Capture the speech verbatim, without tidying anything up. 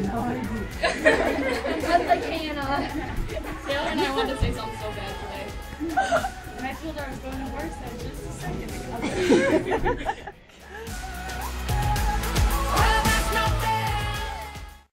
That's like Hannah. Taylor and I wanted to say something so bad today. And I told her I was going to work, so just a second ago.